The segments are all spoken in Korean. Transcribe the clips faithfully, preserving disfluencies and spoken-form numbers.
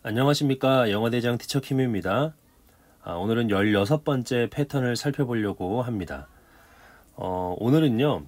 안녕하십니까. 영어대장 티처 킴입니다. 아, 오늘은 열여섯 번째 패턴을 살펴보려고 합니다. 어, 오늘은요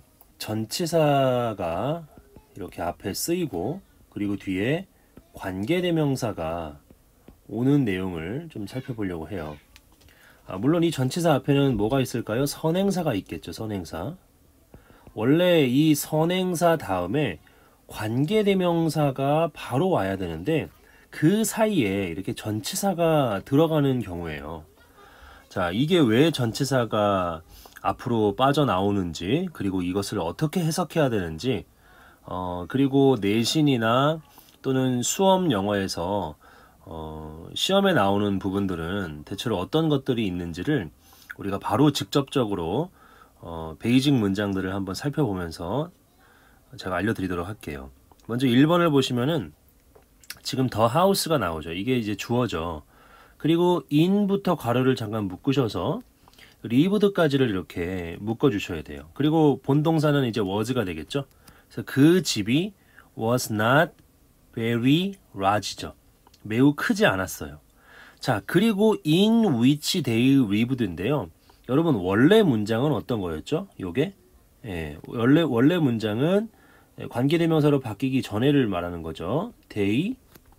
전치사가 이렇게 앞에 쓰이고 그리고 뒤에 관계대명사가 오는 내용을 좀 살펴보려고 해요. 아, 물론 이 전치사 앞에는 뭐가 있을까요? 선행사가 있겠죠. 선행사. 원래 이 선행사 다음에 관계대명사가 바로 와야 되는데 그 사이에 이렇게 전치사가 들어가는 경우에요. 자, 이게 왜 전치사가 앞으로 빠져나오는지, 그리고 이것을 어떻게 해석해야 되는지, 어, 그리고 내신이나 또는 수험 영어에서 어, 시험에 나오는 부분들은 대체로 어떤 것들이 있는지를 우리가 바로 직접적으로 어, 베이직 문장들을 한번 살펴보면서 제가 알려드리도록 할게요. 먼저 일 번을 보시면은 지금 더 하우스가 나오죠. 이게 이제 주어죠. 그리고 in부터 괄호를 잠깐 묶으셔서 lived까지를 이렇게 묶어 주셔야 돼요. 그리고 본동사는 이제 was가 되겠죠. 그래서 그 집이 was not very large죠. 매우 크지 않았어요. 자, 그리고 in which they lived인데요. 여러분 원래 문장은 어떤 거였죠? 요게 예, 원래 원래 문장은 관계대명사로 바뀌기 전에를 말하는 거죠. they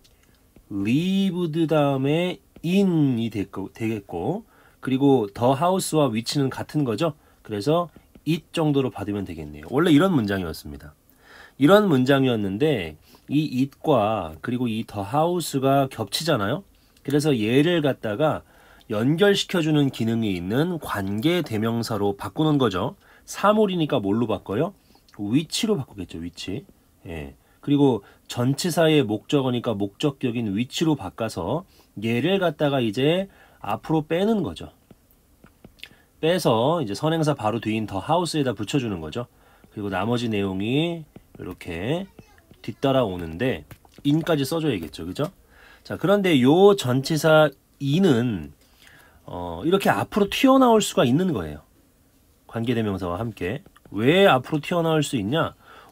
lived 다음에 in이 되겠고, 그리고 the house와 which는 같은 거죠. 그래서 it 정도로 받으면 되겠네요. 원래 이런 문장이었습니다. 이런 문장이었는데 이 it과 그리고 이 the house가 겹치잖아요. 그래서 얘를 갖다가 연결시켜주는 기능이 있는 관계대명사로 바꾸는 거죠. 사물이니까 뭘로 바꿔요? which로 바꾸겠죠. which. 예. 그리고 전치사의 목적어니까 목적격인 which로 바꿔서 얘를 갖다가 이제 앞으로 빼는 거죠. 빼서 이제 선행사 바로 뒤인 the house에다 붙여주는 거죠. 그리고 나머지 내용이 이렇게 뒤따라 오는데 in까지 써줘야겠죠. 그죠? 자, 그런데 요 전치사 in은 어, 이렇게 앞으로 튀어나올 수가 있는 거예요. 관계대명사와 함께. 왜 앞으로 튀어나올 수 있냐?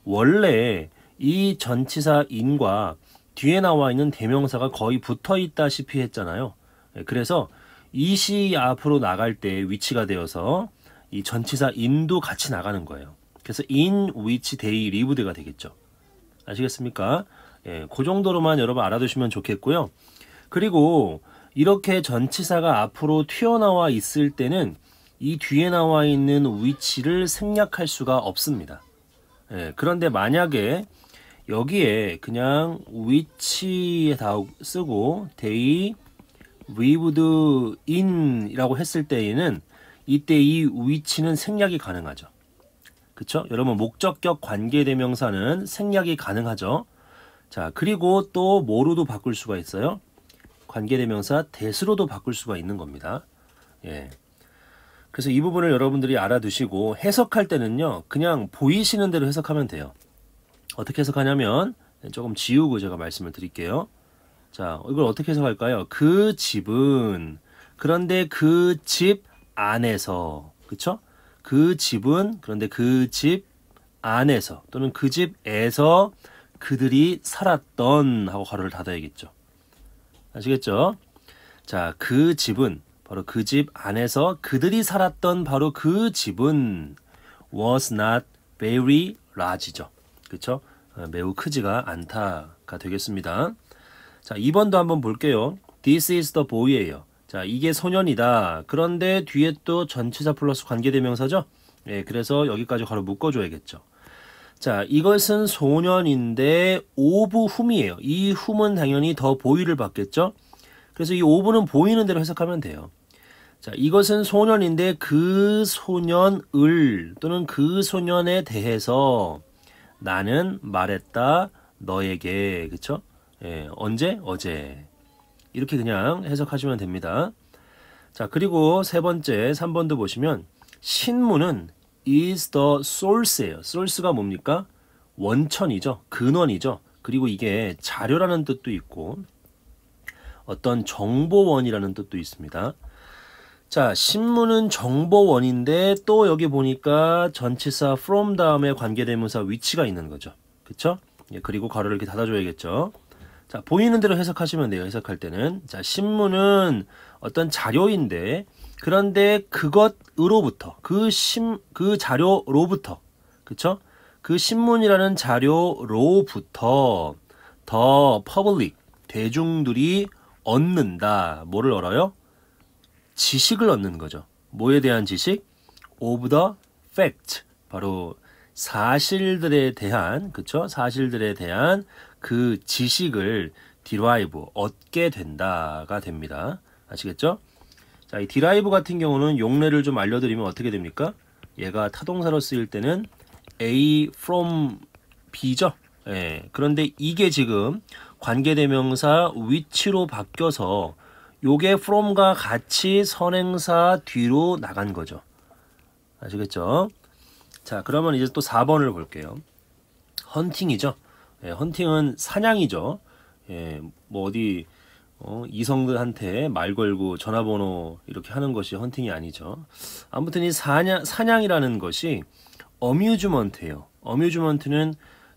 원래 이 전치사 in과 뒤에 나와 있는 대명사가 거의 붙어 있다시피 했잖아요. 그래서 it이 앞으로 나갈 때 위치가 되어서 이 전치사 in도 같이 나가는 거예요. 그래서 in which they lived가 되겠죠. 아시겠습니까? 예, 그 정도로만 여러분 알아두시면 좋겠고요. 그리고 이렇게 전치사가 앞으로 튀어나와 있을 때는 이 뒤에 나와 있는 which를 생략할 수가 없습니다. 예, 그런데 만약에 여기에 그냥 which에 다 쓰고 they lived in 이라고 했을 때에는 이때 이 which는 생략이 가능하죠. 그쵸? 여러분 목적격 관계대명사는 생략이 가능하죠. 자, 그리고 또 뭐로도 바꿀 수가 있어요? 관계대명사 that으로도 바꿀 수가 있는 겁니다. 예. 그래서 이 부분을 여러분들이 알아두시고 해석할 때는요, 그냥 보이시는 대로 해석하면 돼요. 어떻게 해석하냐면 조금 지우고 제가 말씀을 드릴게요. 자, 이걸 어떻게 해석할까요? 그 집은, 그런데 그 집 안에서, 그쵸? 그 집은, 그런데 그 집 안에서 또는 그 집에서 그들이 살았던 하고 괄호를 닫아야겠죠. 아시겠죠? 자, 그 집은 바로 그 집 안에서 그들이 살았던 바로 그 집은 was not very large죠. 그쵸? 매우 크지가 않다가 되겠습니다. 자, 이 번도 한번 볼게요. This is the boy예요. 자, 이게 소년이다. 그런데 뒤에 또 전치사 플러스 관계대명사죠? 예, 그래서 여기까지 바로 묶어줘야겠죠. 자, 이것은 소년인데 of whom이에요. 이 whom은 당연히 더 보이를 받겠죠? 그래서 이 of는 보이는 대로 해석하면 돼요. 자, 이것은 소년인데 그 소년을 또는 그 소년에 대해서 나는 말했다 너에게. 그쵸? 예, 언제? 어제. 이렇게 그냥 해석하시면 됩니다. 자, 그리고 세 번째 삼 번도 보시면 신문은 is the source예요. source가 뭡니까? 원천이죠. 근원이죠. 그리고 이게 자료라는 뜻도 있고 어떤 정보원이라는 뜻도 있습니다. 자, 신문은 정보원인데 또 여기 보니까 전치사 from 다음에 관계대명사 which가 있는 거죠. 그쵸? 예, 그리고 괄호를 이렇게 닫아줘야겠죠. 자, 보이는 대로 해석하시면 돼요. 해석할 때는. 자, 신문은 어떤 자료인데, 그런데 그것으로부터, 그 신, 그 자료로부터, 그쵸? 그 신문이라는 자료로부터 더 퍼블릭, 대중들이 얻는다. 뭐를 얻어요? 지식을 얻는 거죠. 뭐에 대한 지식? of the fact. 바로 사실들에 대한, 그쵸? 사실들에 대한 그 지식을 derive, 얻게 된다가 됩니다. 아시겠죠? 자, 이 derive 같은 경우는 용례를 좀 알려드리면 어떻게 됩니까? 얘가 타동사로 쓰일 때는 A from B죠. 예, 그런데 이게 지금 관계대명사 which로 바뀌어서 요게 from과 같이 선행사 뒤로 나간 거죠. 아시겠죠? 자, 그러면 이제 또 사 번을 볼게요. 헌팅이죠. 예, 헌팅은 사냥이죠. 예, 뭐 어디 어, 이성들한테 말 걸고 전화번호 이렇게 하는 것이 헌팅이 아니죠. 아무튼 이 사냥, 사냥이라는 것이 어뮤즈먼트예요. 어뮤즈먼트는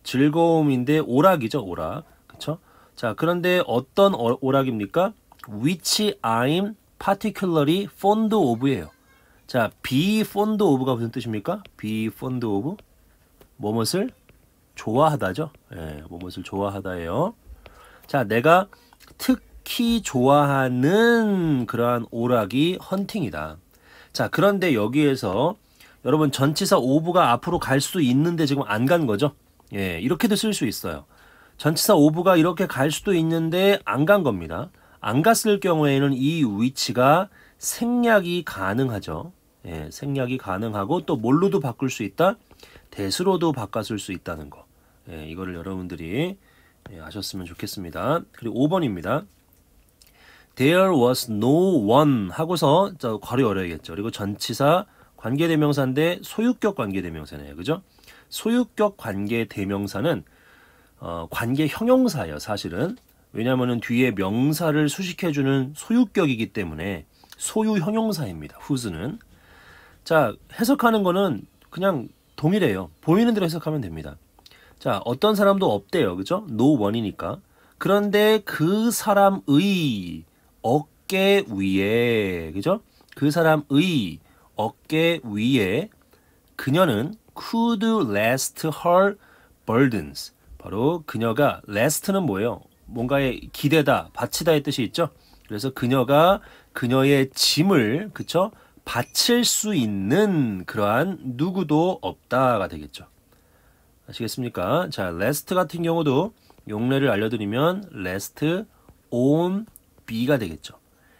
즐거움인데 오락이죠. 오락. 그쵸? 자, 그런데 어떤 어, 오락입니까? Which I'm particularly fond of예요. 자, be fond of가 무슨 뜻입니까? be fond of 뭐뭇을 좋아하다죠. 예, 뭐뭇을 좋아하다예요. 자, 내가 특히 좋아하는 그러한 오락이 헌팅이다. 자, 그런데 여기에서 여러분 전치사 of가 앞으로 갈 수 있는데 지금 안 간 거죠. 예, 이렇게도 쓸 수 있어요. 전치사 of가 이렇게 갈 수도 있는데 안 간 겁니다. 안 갔을 경우에는 이 which가 생략이 가능하죠. 예, 생략이 가능하고 또 뭘로도 바꿀 수 있다? 대수로도 바꿨을 수 있다는 거. 예, 이거를 여러분들이 예, 아셨으면 좋겠습니다. 그리고 오 번입니다. There was no one 하고서 저 괄호 열어야겠죠. 그리고 전치사 관계대명사인데 소유격 관계대명사네요. 그죠? 소유격 관계대명사는 어, 관계 형용사예요. 사실은. 왜냐하면 뒤에 명사를 수식해주는 소유격이기 때문에 소유 형용사입니다. whose는. 자, 해석하는 거는 그냥 동일해요. 보이는 대로 해석하면 됩니다. 자, 어떤 사람도 없대요. 그죠? no one이니까. 그런데 그 사람의 어깨 위에, 그죠? 그 사람의 어깨 위에 그녀는 could rest her burdens. 바로 그녀가 rest는 뭐예요? 뭔가에 기대다, 바치다의 뜻이 있죠? 그래서 그녀가 그녀의 짐을, 그쵸? 바칠 수 있는 그러한 누구도 없다가 되겠죠. 아시겠습니까? 자, rest 같은 경우도 용례를 알려드리면 rest on B가 되겠죠.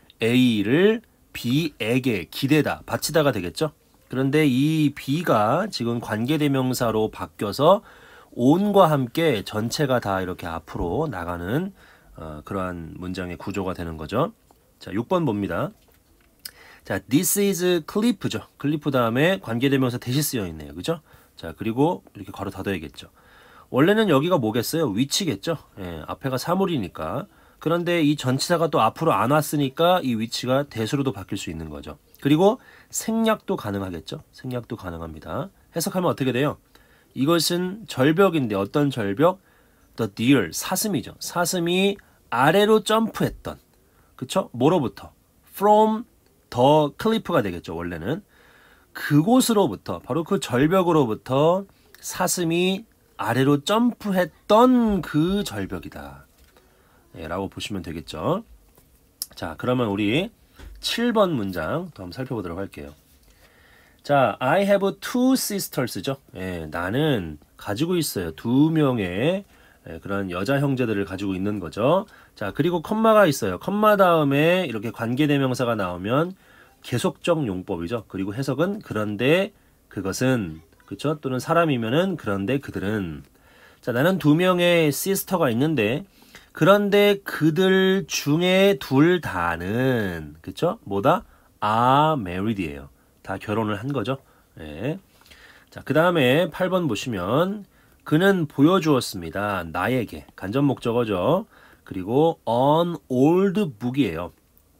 A를 B에게 기대다, 바치다가 되겠죠. 그런데 이 B가 지금 관계대명사로 바뀌어서 on과 함께 전체가 다 이렇게 앞으로 나가는 어, 그러한 문장의 구조가 되는 거죠. 자, 육 번 봅니다. 자, this is 클리프죠. 클리프 다음에 관계대명사 대시 쓰여 있네요. 그죠? 자, 그리고 이렇게 괄호 닫아야겠죠. 원래는 여기가 뭐겠어요? 위치겠죠. 예, 앞에가 사물이니까. 그런데 이 전치사가 또 앞으로 안 왔으니까 이 위치가 대수로도 바뀔 수 있는 거죠. 그리고 생략도 가능하겠죠. 생략도 가능합니다. 해석하면 어떻게 돼요? 이것은 절벽인데 어떤 절벽? The deer, 사슴이죠. 사슴이 아래로 점프했던. 그쵸? 뭐로부터? From the cliff가 되겠죠. 원래는. 그곳으로부터, 바로 그 절벽으로부터 사슴이 아래로 점프했던 그 절벽이다. 예, 라고 보시면 되겠죠. 자, 그러면 우리 칠 번 문장 더 한번 살펴보도록 할게요. 자, I have two sisters죠. 예, 나는 가지고 있어요. 두 명의 예, 그런 여자 형제들을 가지고 있는 거죠. 자, 그리고 컴마가 있어요. 컴마 다음에 이렇게 관계대명사가 나오면 계속적 용법이죠. 그리고 해석은 그런데 그것은, 그쵸? 또는 사람이면은 그런데 그들은. 자, 나는 두 명의 시스터가 있는데 그런데 그들 중에 둘 다는, 그쵸? 뭐다? are married이에요. 다 결혼을 한 거죠. 예. 자, 그 다음에 팔 번 보시면 그는 보여주었습니다. 나에게. 간접 목적어죠. 그리고 an old book이에요.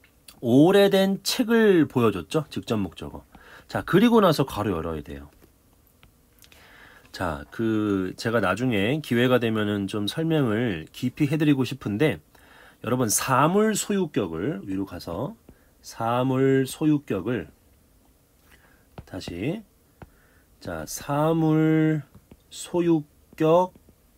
오래된 책을 보여줬죠. 직접 목적어. 자, 그리고 나서 괄호 열어야 돼요. 자, 그 제가 나중에 기회가 되면은 좀 설명을 깊이 해드리고 싶은데 여러분 사물 소유격을 위로 가서 사물 소유격을 다시 자 사물 소유격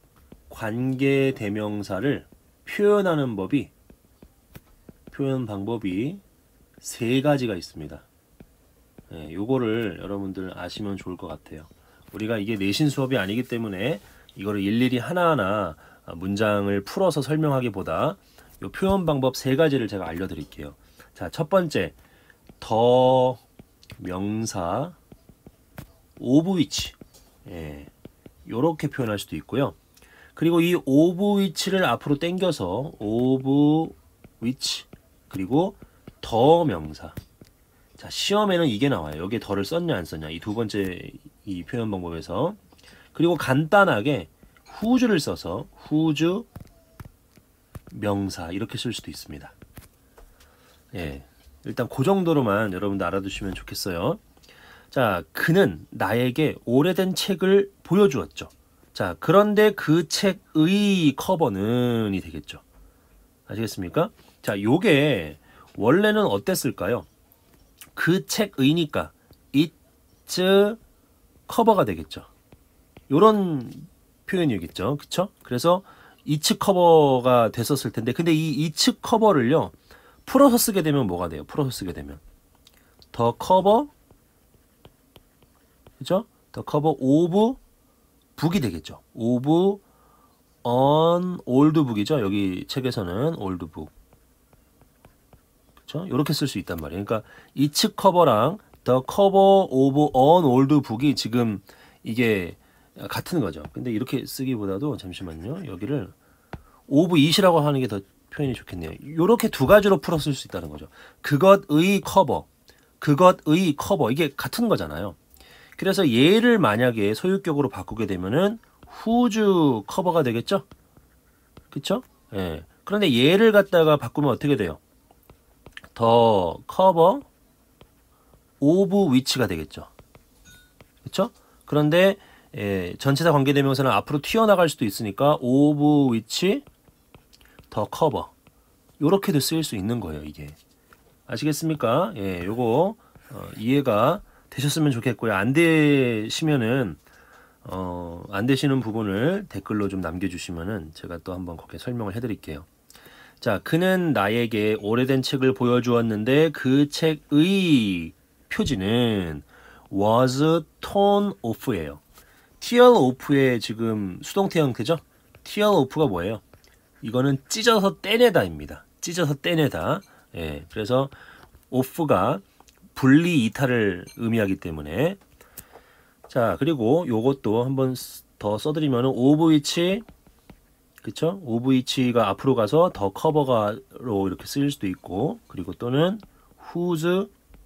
관계대명사를 표현하는 법이 표현 방법이 세 가지가 있습니다. 예, 요거를 여러분들 아시면 좋을 것 같아요. 우리가 이게 내신 수업이 아니기 때문에 이거를 일일이 하나하나 문장을 풀어서 설명하기보다 요 표현 방법 세 가지를 제가 알려드릴게요. 자, 첫 번째 더 명사 오브 위치 예, 요렇게 표현할 수도 있고요. 그리고 이 오브 위치를 앞으로 당겨서 오브 위치 그리고 더 명사. 자, 시험에는 이게 나와요. 여기에 더를 썼냐 안 썼냐 이 두 번째 이 표현 방법에서. 그리고 간단하게 whose를 써서 whose 명사 이렇게 쓸 수도 있습니다. 예, 일단 그 정도로만 여러분들 알아두시면 좋겠어요. 자, 그는 나에게 오래된 책을 보여주었죠. 자, 그런데 그 책의 커버는이 되겠죠. 아시겠습니까? 자, 요게 원래는 어땠을까요? 그 책의니까 it's 커버가 되겠죠. 요런 표현이겠죠. 그쵸? 그래서 it's 커버가 됐었을 텐데 근데 이 it's 커버를요 풀어서 쓰게 되면 뭐가 돼요? 풀어서 쓰게 되면 더 커버 그죠? 더 커버 오브 북이 되겠죠. 오브 on old book이죠. 여기 책에서는 old book. 그렇죠? 이렇게 쓸 수 있단 말이에요. 그러니까 it's cover랑 the cover of on old book이 지금 이게 같은 거죠. 근데 이렇게 쓰기보다도 잠시만요. 여기를 of it이라고 하는 게 더 표현이 좋겠네요. 이렇게 두 가지로 풀어 쓸 수 있다는 거죠. 그것의 커버, 그것의 커버 이게 같은 거잖아요. 그래서 얘를 만약에 소유격으로 바꾸게 되면은 whose 커버가 되겠죠? 그쵸? 예. 그런데 얘를 갖다가 바꾸면 어떻게 돼요? 더 커버 오브 위치가 되겠죠. 그쵸? 그런데 예, 전체사 관계대명사는 앞으로 튀어나갈 수도 있으니까 오브 위치 더 커버 요렇게도 쓰일 수 있는 거예요. 이게 아시겠습니까? 예, 요거 어, 이해가 되셨으면 좋겠고요. 안 되시면은 어, 안 되시는 부분을 댓글로 좀 남겨주시면은 제가 또 한번 거기에 설명을 해드릴게요. 자, 그는 나에게 오래된 책을 보여주었는데 그 책의 표지는 was torn off예요. tear off의 지금 수동태 형태죠? tear off가 뭐예요? 이거는 찢어서 떼내다입니다. 찢어서 떼내다. 예, 그래서 off가 분리 이탈을 의미하기 때문에 자, 그리고 요것도 한번 더 써드리면은 of which 그쵸? of which가 앞으로 가서 더 커버가로 이렇게 쓰일 수도 있고 그리고 또는 whose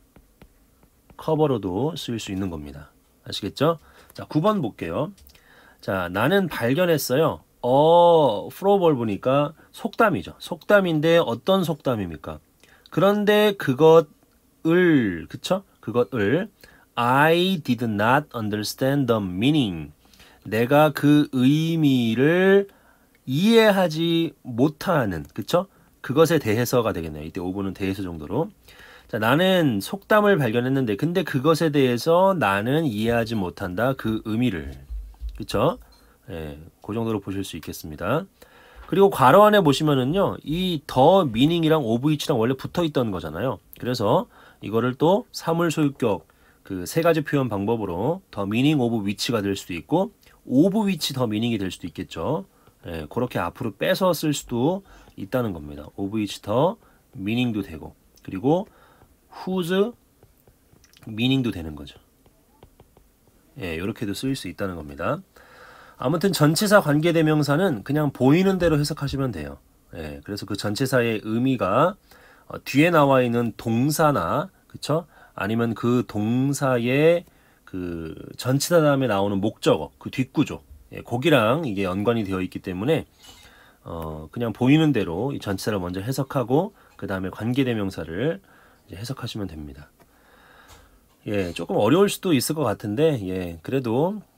커버로도 쓰일 수 있는 겁니다. 아시겠죠? 자, 구 번 볼게요. 자, 나는 발견했어요. 어, 프로벌 보니까 속담이죠. 속담인데 어떤 속담입니까? 그런데 그것을 그쵸? 그것을 I did not understand the meaning. 내가 그 의미를 이해하지 못하는 그쵸? 그것에 대해서가 되겠네요. 이때 오브는 대해서 정도로. 자, 나는 속담을 발견했는데 근데 그것에 대해서 나는 이해하지 못한다. 그 의미를. 그쵸? 예, 그 정도로 보실 수 있겠습니다. 그리고 괄호 안에 보시면은요. 이 더 미닝이랑 오브 위치랑 원래 붙어 있던 거잖아요. 그래서 이거를 또 사물 소유격 그 세 가지 표현 방법으로 더 미닝 오브 위치가 될 수도 있고 오브 위치 더 미닝이 될 수도 있겠죠. 예, 그렇게 앞으로 빼서 쓸 수도 있다는 겁니다. 오브 위치 더 미닝도 되고 그리고 whose 미닝도 되는 거죠. 예, 이렇게도 쓰일 수 있다는 겁니다. 아무튼 전치사 관계대명사는 그냥 보이는 대로 해석하시면 돼요. 예, 그래서 그 전치사의 의미가 어, 뒤에 나와 있는 동사나 그쵸? 아니면 그 동사의 그 전치사 다음에 나오는 목적어, 그 뒷구조, 예, 거기랑 이게 연관이 되어 있기 때문에 어, 그냥 보이는 대로 이 전치사를 먼저 해석하고 그 다음에 관계대명사를 이제 해석하시면 됩니다. 예, 조금 어려울 수도 있을 것 같은데 예, 그래도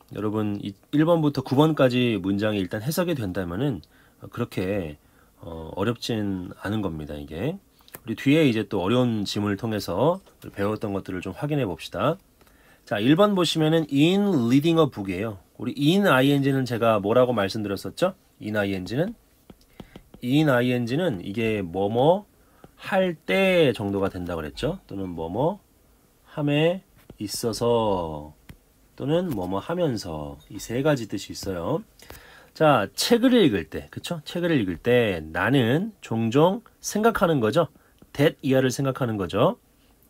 여러분 일 번부터 구 번까지 문장이 일단 해석이 된다면은 그렇게 어, 어렵진 않은 겁니다. 이게 우리 뒤에 이제 또 어려운 지문을 통해서 배웠던 것들을 좀 확인해 봅시다. 자, 일 번 보시면은 in reading a book이에요. 우리 in ing는 제가 뭐라고 말씀드렸었죠? in ing는 in ing는 이게 뭐뭐 할 때 정도가 된다고 그랬죠? 또는 뭐뭐 함에 있어서 또는 뭐뭐 하면서 이 세 가지 뜻이 있어요. 자, 책을 읽을 때, 그쵸? 책을 읽을 때 나는 종종 생각하는 거죠. that 이하를 생각하는 거죠.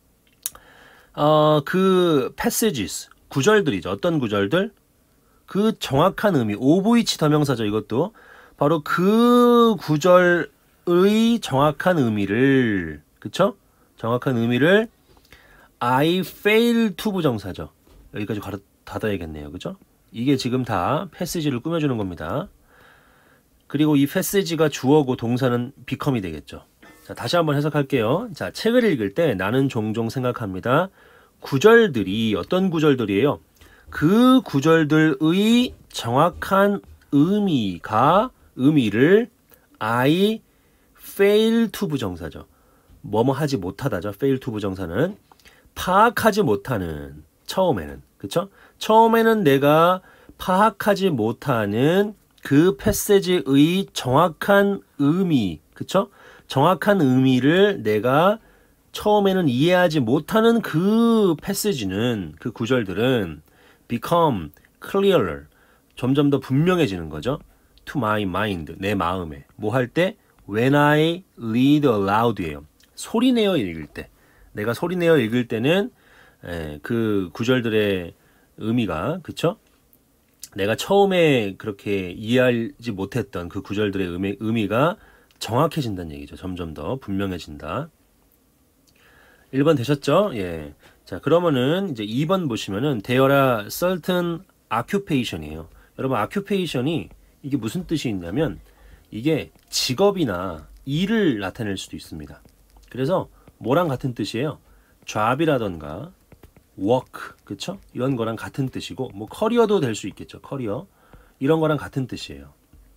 어, 그 passages, 구절들이죠. 어떤 구절들? 그 정확한 의미, of which 더명사죠. 이것도 바로 그 구절의 정확한 의미를, 그쵸? 정확한 의미를 I fail to 부정사죠. 여기까지 가로 닫아야겠네요. 그죠? 이게 지금 다 패시지를 꾸며주는 겁니다. 그리고 이 패시지가 주어고 동사는 become이 되겠죠. 자, 다시 한번 해석할게요. 자, 책을 읽을 때 나는 종종 생각합니다. 구절들이 어떤 구절들이에요? 그 구절들의 정확한 의미가 의미를 I fail to 부정사죠. 뭐뭐 하지 못하다죠. fail to 부정사는 파악하지 못하는 처음에는 그쵸? 처음에는 내가 파악하지 못하는 그 패시지의 정확한 의미 그쵸? 정확한 의미를 내가 처음에는 이해하지 못하는 그 패시지는 그 구절들은 become clearer 점점 더 분명해지는 거죠. to my mind 내 마음에 뭐 할 때 when I read aloud예요. 소리내어 읽을 때 내가 소리내어 읽을 때는 에, 그 구절들의 의미가 그쵸? 내가 처음에 그렇게 이해하지 못했던 그 구절들의 의미, 의미가 정확해진다는 얘기죠. 점점 더 분명해진다. 일 번 되셨죠? 예. 자, 그러면은 이제 이 번 보시면은 there are certain occupation이에요. 여러분, occupation이 이게 무슨 뜻이 있냐면 이게 직업이나 일을 나타낼 수도 있습니다. 그래서 뭐랑 같은 뜻이에요? job이라던가 work, 그쵸? 이런 거랑 같은 뜻이고 뭐 커리어도 될 수 있겠죠. 커리어. 이런 거랑 같은 뜻이에요.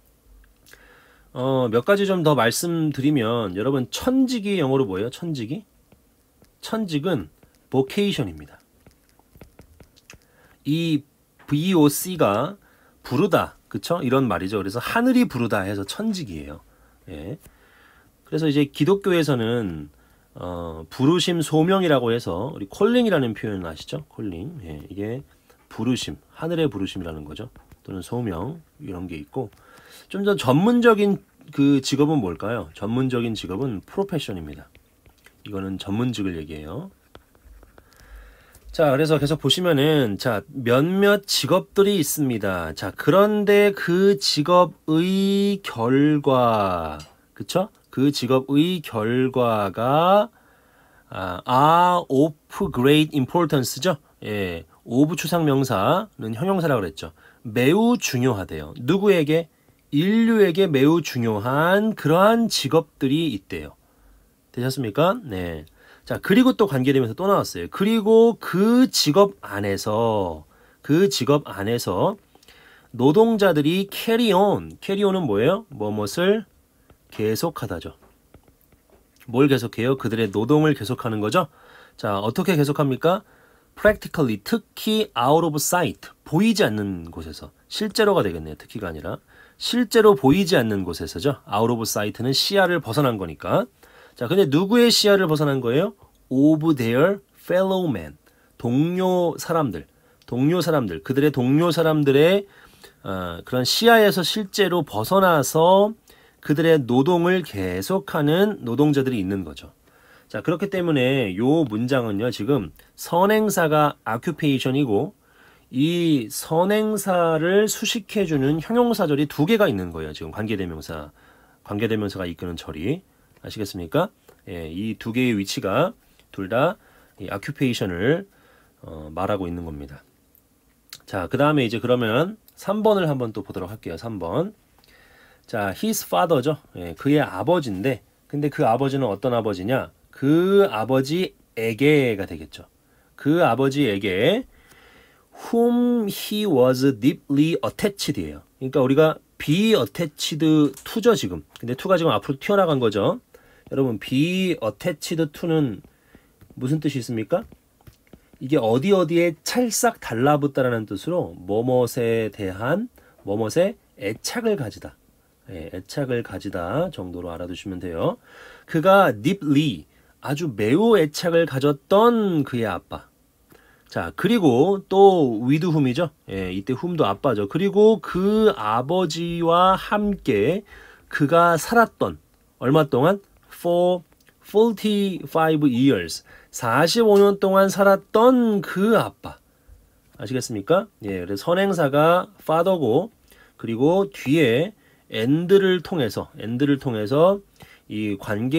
어, 몇 가지 좀 더 말씀드리면 여러분 천직이 영어로 뭐예요? 천직이? 천직은 vocation입니다. 이 voc가 부르다, 그쵸? 이런 말이죠. 그래서 하늘이 부르다 해서 천직이에요. 예. 그래서 이제 기독교에서는 어, 부르심 소명이라고 해서 우리 콜링이라는 표현 아시죠? 콜링. 예, 이게 부르심, 하늘의 부르심이라는 거죠. 또는 소명 이런 게 있고 좀 더 전문적인 그 직업은 뭘까요? 전문적인 직업은 프로페션입니다. 이거는 전문직을 얘기해요. 자, 그래서 계속 보시면은 자, 몇몇 직업들이 있습니다. 자, 그런데 그 직업의 결과, 그쵸? 그 직업의 결과가 아, are of great importance죠. 예, of 추상명사는 형용사라고 그랬죠. 매우 중요하대요. 누구에게? 인류에게 매우 중요한 그러한 직업들이 있대요. 되셨습니까? 네. 자, 그리고 또 관계되면서 또 나왔어요. 그리고 그 직업 안에서 그 직업 안에서 노동자들이 carry on, carry on은 뭐예요? 뭐뭇을 계속하다죠. 뭘 계속해요? 그들의 노동을 계속하는 거죠. 자, 어떻게 계속합니까? practically, 특히 out of sight, 보이지 않는 곳에서. 실제로가 되겠네요. 특히가 아니라. 실제로 보이지 않는 곳에서죠. out of sight는 시야를 벗어난 거니까. 자, 근데 누구의 시야를 벗어난 거예요? of their fellow men. 동료 사람들. 동료 사람들. 그들의 동료 사람들의 어, 그런 시야에서 실제로 벗어나서 그들의 노동을 계속하는 노동자들이 있는 거죠. 자, 그렇기 때문에 요 문장은요, 지금 선행사가 occupation이고 이 선행사를 수식해주는 형용사절이 두 개가 있는 거예요. 지금 관계대명사, 관계대명사가 이끄는 절이. 아시겠습니까? 예, 이 두 개의 위치가 둘 다 이 occupation을 어, 말하고 있는 겁니다. 자, 그 다음에 이제 그러면 삼 번을 한번 또 보도록 할게요. 삼 번. 자, his father죠. 예, 그의 아버지인데, 근데 그 아버지는 어떤 아버지냐? 그 아버지에게가 되겠죠. 그 아버지에게 whom he was deeply attached예요. 그러니까 우리가 be attached to죠 지금. 근데 to가 지금 앞으로 튀어나간 거죠. 여러분 be attached to는 무슨 뜻이 있습니까? 이게 어디 어디에 찰싹 달라붙다라는 뜻으로 뭐뭇에 대한 뭐뭇에 애착을 가지다. 예, 애착을 가지다 정도로 알아두시면 돼요. 그가 deeply 아주 매우 애착을 가졌던 그의 아빠. 자, 그리고 또 with whom이죠. 예, 이때 whom도 아빠죠. 그리고 그 아버지와 함께 그가 살았던 얼마 동안? for forty-five years. 사십오 년 동안 살았던 그 아빠. 아시겠습니까? 예, 그래서 선행사가 father고 그리고 뒤에 and를 통해서 and를 통해서 이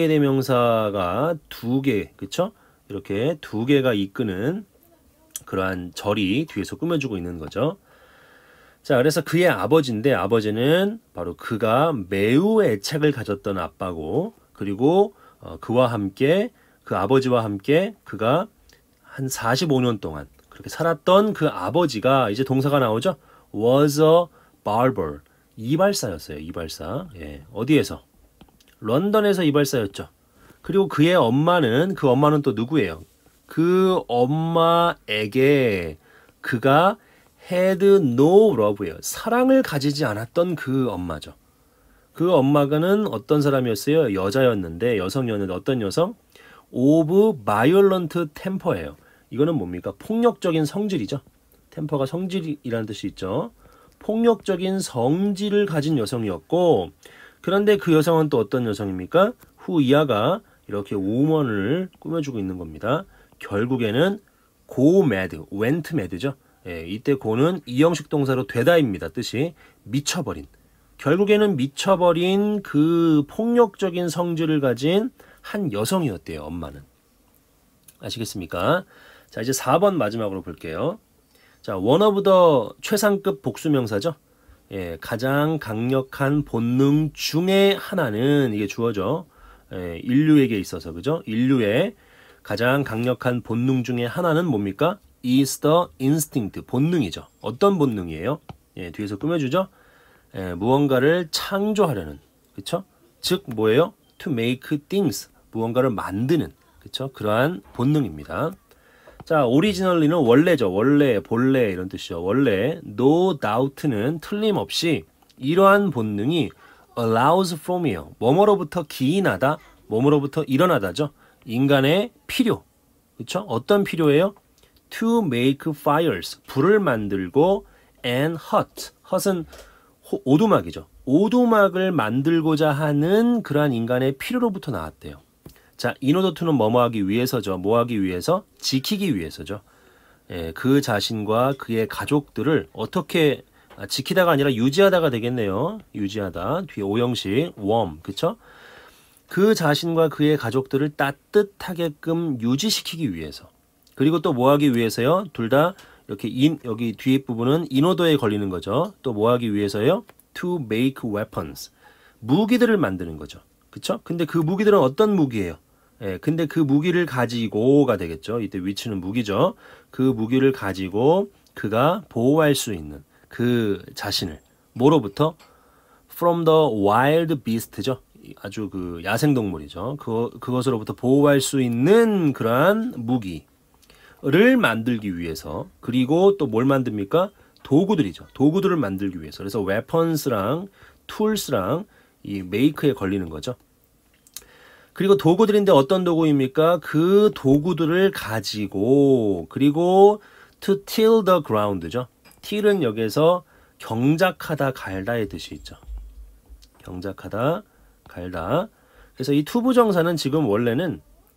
관계대명사가 두 개, 그쵸? 이렇게 두 개가 이끄는 그러한 절이 뒤에서 꾸며주고 있는 거죠. 자, 그래서 그의 아버지인데 아버지는 바로 그가 매우 애착을 가졌던 아빠고 그리고 어, 그와 함께 그 아버지와 함께 그가 한 사십오 년 동안 그렇게 살았던 그 아버지가 이제 동사가 나오죠. was a barber. 이발사였어요. 이발사. 예, 어디에서? 런던에서 이발사였죠. 그리고 그의 엄마는 그 엄마는 또 누구예요? 그 엄마에게 그가 had no love예요. 사랑을 가지지 않았던 그 엄마죠. 그 엄마가는 어떤 사람이었어요? 여자였는데 여성이었는데 어떤 여성? of violent temper예요. 이거는 뭡니까? 폭력적인 성질이죠. 템퍼가 성질이라는 뜻이 있죠. 폭력적인 성질을 가진 여성이었고 그런데 그 여성은 또 어떤 여성입니까? 후 이하가 이렇게 woman을 꾸며주고 있는 겁니다. 결국에는 go mad, went mad죠. 예, 이때 go는 이형식 동사로 되다입니다. 뜻이 미쳐버린. 결국에는 미쳐버린 그 폭력적인 성질을 가진 한 여성이었대요. 엄마는. 아시겠습니까? 자, 이제 사 번 마지막으로 볼게요. 자, one of the 최상급 복수명사죠. 예, 가장 강력한 본능 중에 하나는 이게 주어져. 예, 인류에게 있어서 그죠? 인류의 가장 강력한 본능 중에 하나는 뭡니까? is the instinct. 본능이죠. 어떤 본능이에요? 예, 뒤에서 꾸며주죠. 예, 무언가를 창조하려는. 그쵸? 즉 뭐예요? to make things. 무언가를 만드는. 그쵸? 그러한 본능입니다. 자, 오리지널리는 원래죠. 원래, 본래 이런 뜻이죠. 원래 no doubt는 틀림없이 이러한 본능이 allows from이에요. 뭐뭐로부터 기인하다, 뭐뭐로부터 일어나다죠. 인간의 필요. 그렇죠? 어떤 필요예요? to make fires. 불을 만들고 and hut. hut은 오두막이죠. 오두막을 만들고자 하는 그러한 인간의 필요로부터 나왔대요. 자, in order to는 뭐뭐 하기 위해서죠. 뭐 하기 위해서? 지키기 위해서죠. 예, 그 자신과 그의 가족들을 어떻게 아, 지키다가 아니라 유지하다가 되겠네요. 유지하다. 뒤에 오형식 warm. 그쵸? 그 자신과 그의 가족들을 따뜻하게끔 유지시키기 위해서. 그리고 또 뭐 하기 위해서요? 둘 다 이렇게 in, 여기 뒤에 부분은 in order에 걸리는 거죠. 또 뭐 하기 위해서요? to make weapons. 무기들을 만드는 거죠. 그쵸? 근데 그 무기들은 어떤 무기예요? 예, 근데 그 무기를 가지고가 되겠죠. 이때 위치는 무기죠. 그 무기를 가지고 그가 보호할 수 있는 그 자신을 뭐로부터? from the wild beast죠. 아주 그 야생동물이죠. 그, 그것으로부터 보호할 수 있는 그러한 무기를 만들기 위해서 그리고 또 뭘 만듭니까? 도구들이죠. 도구들을 만들기 위해서. 그래서 weapons랑 tools랑 이 make에 걸리는 거죠. 그리고 도구들인데 어떤 도구입니까? 그 도구들을 가지고 그리고 to till the ground죠. till은 여기서 경작하다 갈다의 뜻이 있죠. 경작하다 갈다. 그래서 이 투부정사는 지금 원래는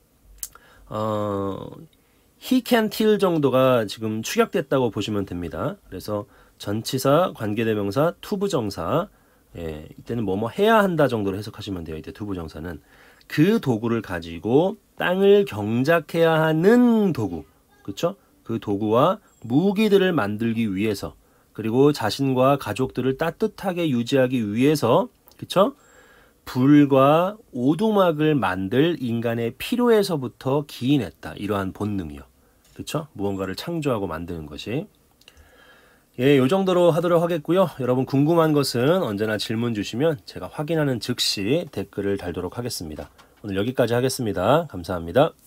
어, he can till 정도가 지금 축약됐다고 보시면 됩니다. 그래서 전치사, 관계대명사, 투부정사 예, 이때는 뭐뭐 해야 한다 정도로 해석하시면 돼요. 이때 투부정사는 그 도구를 가지고 땅을 경작해야 하는 도구, 그렇죠? 그 도구와 무기들을 만들기 위해서 그리고 자신과 가족들을 따뜻하게 유지하기 위해서, 그렇죠? 불과 오두막을 만들 인간의 필요에서부터 기인했다. 이러한 본능이요, 그렇죠? 무언가를 창조하고 만드는 것이. 예, 요 정도로 하도록 하겠고요. 여러분 궁금한 것은 언제나 질문 주시면 제가 확인하는 즉시 댓글을 달도록 하겠습니다. 오늘 여기까지 하겠습니다. 감사합니다.